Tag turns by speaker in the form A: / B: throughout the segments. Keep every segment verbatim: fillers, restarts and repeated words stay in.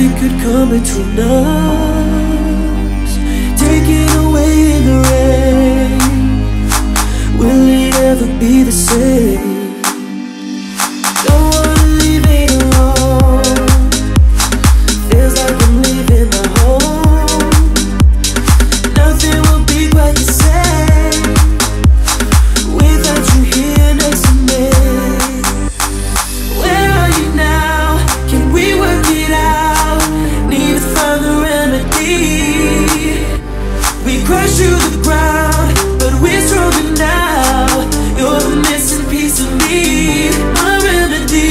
A: nothing could come between us. Taken away in the rain, will it ever be the same? Don't wanna leave it alone. Feels like I'm leaving my home. Nothing will be quite the same without you here next to me. Where are you now? Can we work it out? Need to find the remedy. We crash through the ground, but we're stronger now. You're the missing piece of me, my remedy.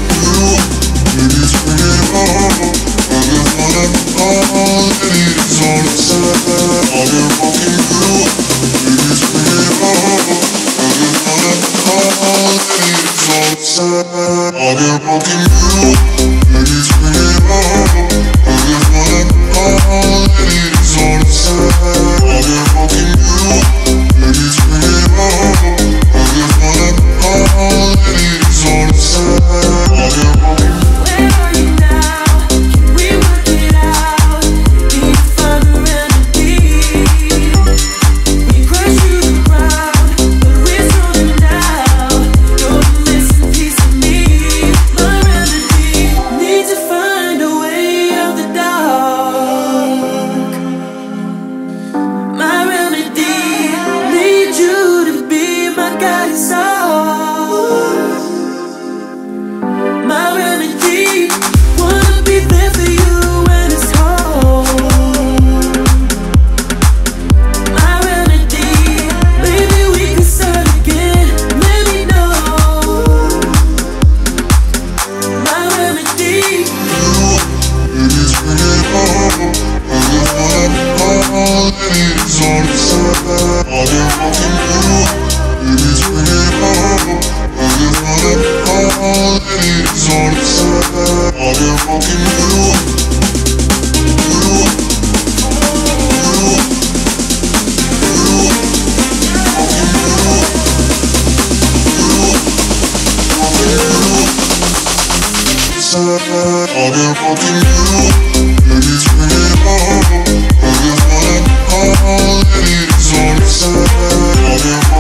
B: All the fucking you, baby, it's real. All the fun, all that is on the side. All the